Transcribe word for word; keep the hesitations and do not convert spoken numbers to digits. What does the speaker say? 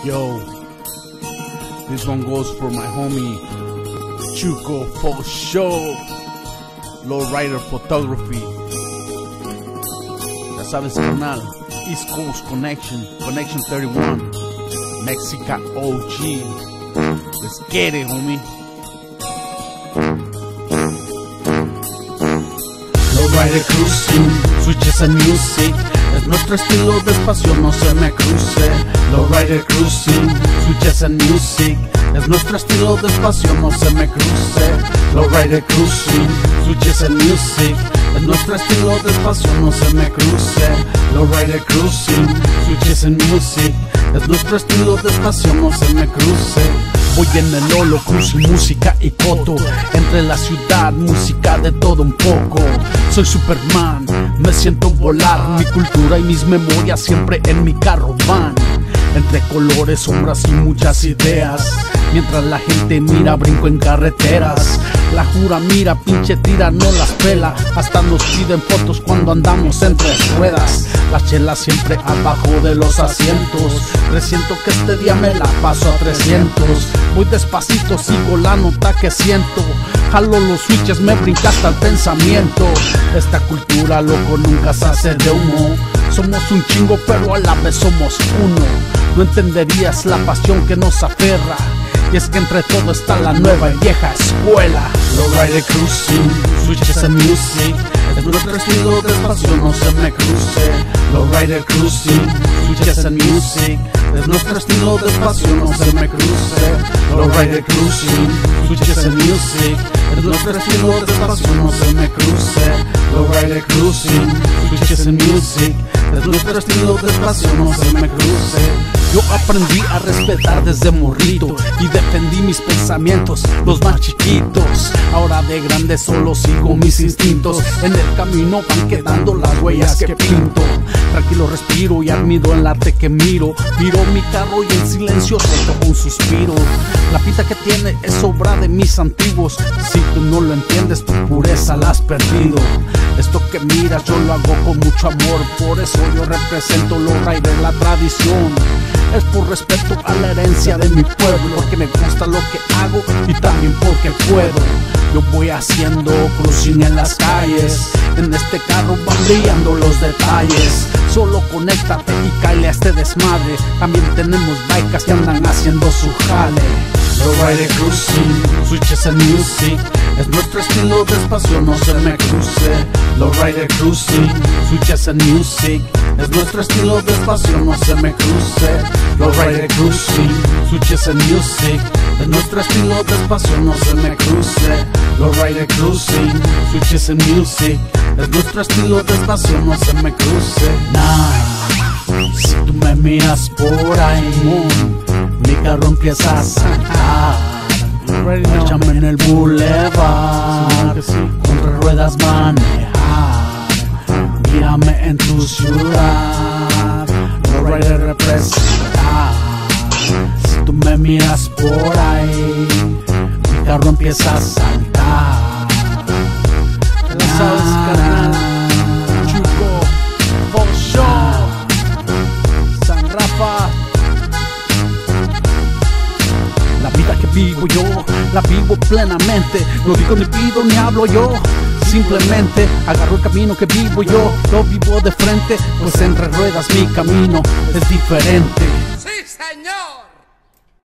Yo, this one goes for my homie Chuco, fosho, LOWRIDER Photography. Ya sabes, canal, East Coast Connection, Connection thirty-one, Mexica O G. Let's get it, homie. LOWRIDER cruising, switches and music. Es nuestro estilo, despacio no se me cruce. LOWRIDER cruising, switches and music. Es nuestro estilo, despacio no se me cruce. LOWRIDER cruising, switches and music. Es nuestro estilo, despacio no se me cruce. LOWRIDER cruising, switches and music. Es nuestro estilo, despacio no se me cruce. Voy en el Lolo, cruising, música y coto. Entre la ciudad, música de todo un poco. Soy Superman, me siento volar. Mi cultura y mis memorias siempre en mi carro van. Entre colores, sombras y muchas ideas. Mientras la gente mira, brinco en carreteras. La jura mira, pinche tira, no las pela. Hasta nos piden fotos cuando andamos entre ruedas. Las chelas siempre abajo de los asientos. Presiento que este día me la paso a trescientos. Voy despacito, sigo la nota que siento. Jalo los switches, me brinca hasta el pensamiento. Esta cultura, loco, nunca se hace de humo. Somos un chingo, pero a la vez somos uno. No entenderías la pasión que nos aferra. Y es que entre todo está la nueva y vieja escuela. LOWRIDER cruising, switches and music. Es nuestro estilo, despacio no se me cruce. LOWRIDER cruising, switches and music. Es nuestro estilo, despacio no se me cruce. LOWRIDER cruising, switches and music. Es nuestro estilo, despacio no se me cruce. LOWRIDER cruising, switches and music. Es nuestro estilo, despacio no se me cruce. Yo aprendí a respetar desde morrito y defendí mis pensamientos, los más chiquitos. Ahora de grande solo sigo mis instintos. En el camino van quedando las huellas que pinto. Tranquilo respiro y admiro el arte que miro. Miro mi carro y en silencio suelto un suspiro. La pinta que tiene es obra de mis antiguos. Si tú no lo entiendes, tu pureza la has perdido. Esto que miras yo lo hago con mucho amor. Por eso yo represento LOWRIDER, la tradición. Es por respeto a la herencia de mi pueblo, porque me gusta lo que hago y también porque puedo. Yo voy haciendo cruising en las calles. En este carro van brillando los detalles. Solo conéctate y cáele a este desmadre. También tenemos bikers que andan haciendo su jale. LOWRIDER cruising, switches and music. Es nuestro estilo, despacio no se me cruce. LOWRIDER cruising, switches and music. Es nuestro estilo, despacio no se me cruce. LOWRIDER cruising, switches and music. Es nuestro estilo, despacio no se me cruce. LOWRIDER cruising, switches and music. Es nuestro estilo, despacio no se me cruce. Nah, si tú me miras por ahí, mi carro empieza a sacar. Échame en el boulevard, con ruedas manejar. Mírame en tu ciudad, LOWRIDER representar. Si tú me miras por ahí, mi carro empieza a saltar. Ya sabes, canal, Chuco, fosho, San Rafa. La vida que vivo yo, la vivo plenamente. No digo ni pido ni hablo yo. Simplemente agarro el camino que vivo yo. Lo vivo de frente, pues entre ruedas mi camino es diferente. ¡Sí, señor!